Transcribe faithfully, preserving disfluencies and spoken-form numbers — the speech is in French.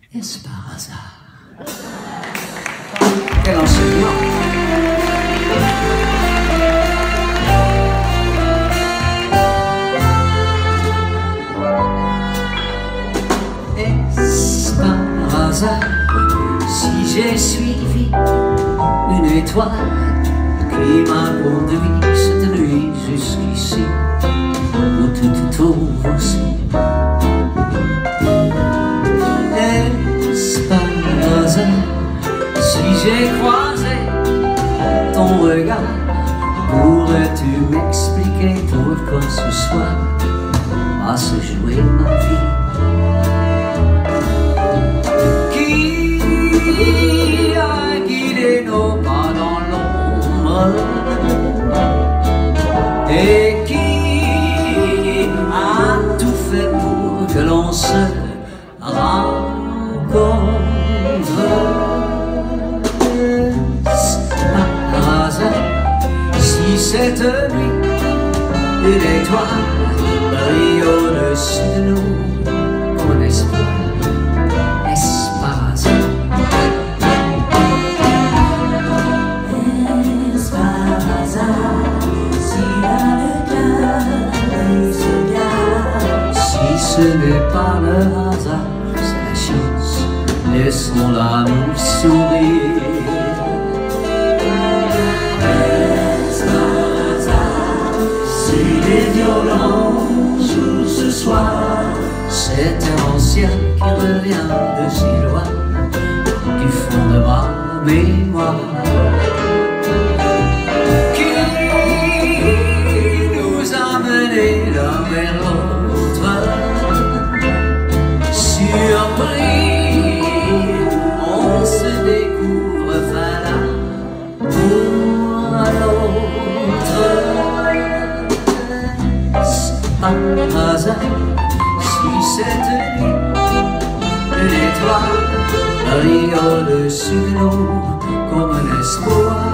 Est-ce par hasard? Quel enseignement! Est-ce par hasard si j'ai suivi une étoile qui m'a conduit cette nuit jusqu'ici où tout est aussi? Est-ce par hasard si j'ai croisé ton regard? Pourrais-tu m'expliquer pourquoi ce soir va se jouer ma vie? Qui a guidé nos pas dans l'ombre? Et qui a tout fait pour que l'on se rencontre? Par hasard, si cette nuit une étoile brille au-dessus de nous comme un espoir, est-ce par hasard? Est-ce par hasard si l'âme se garde? Si ce n'est pas le hasard, c'est la chance, laissons-la nous sourire. Est-ce par hasard si les violons jouent ce soir cet air ancien qui revient de si loin, du fond de ma mémoire? Qui nous a menés l'un vers l'autre? Surpris, on se découvre fin l'un pour l'autre. C'est par hasard si cette nuit une étoile brille au-dessus de nous comme un espoir.